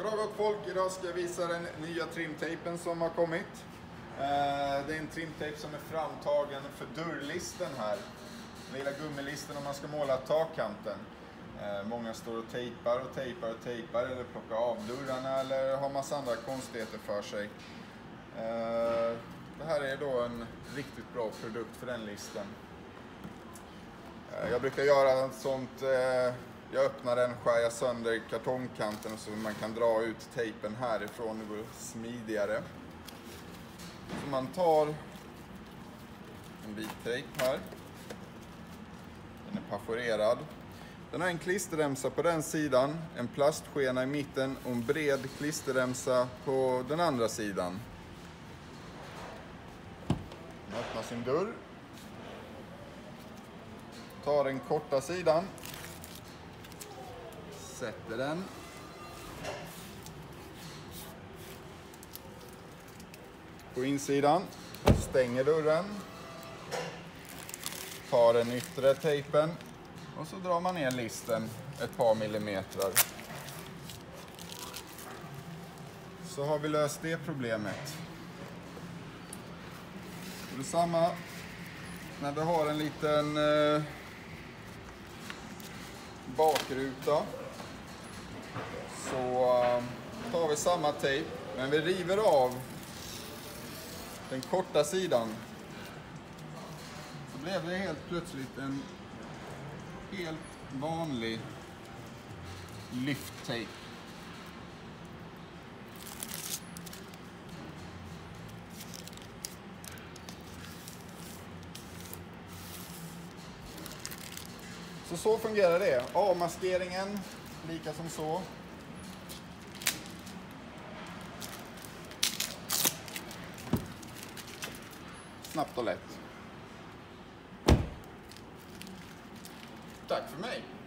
Bra gott folk, idag ska jag visa den nya trimtejpen som har kommit. Det är en trimtejp som är framtagen för dörrlisten här. Den lilla gummilisten om man ska måla takkanten. Många står och tejpar eller plockar av dörrarna eller har massa andra konstigheter för sig. Det här är då en riktigt bra produkt för den listen. Jag brukar göra ett sånt, jag öppnar den, skär sönder kartongkanten så man kan dra ut tejpen härifrån, det går smidigare. Så man tar en bit tejp här, den är perforerad. Den har en klisterremsa på den sidan, en plastskena i mitten och en bred klisterremsa på den andra sidan. Man öppnar sin dörr. Tar den korta sidan. Sätter den. På insidan. Stänger dörren. Tar den yttre tejpen. Och så drar man ner listen ett par millimeter. Så har vi löst det problemet. Och detsamma när vi har en liten bakruta. Så tar vi samma tejp, men vi river av den korta sidan. Så blev det helt plötsligt en helt vanlig lyfttejp. Så fungerar det. Avmaskeringen, lika som så. Snabbt och lätt. Tack för mig.